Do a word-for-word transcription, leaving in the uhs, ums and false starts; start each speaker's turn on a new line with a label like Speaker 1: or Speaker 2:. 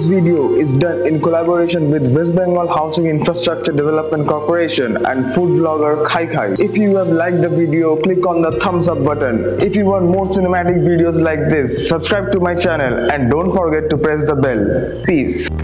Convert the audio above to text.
Speaker 1: This video is done in collaboration with West Bengal Housing Infrastructure Development Corporation and food blogger Khai Khai. If you have liked the video, click on the thumbs up button. If you want more cinematic videos like this, subscribe to my channel and don't forget to press the bell. Peace.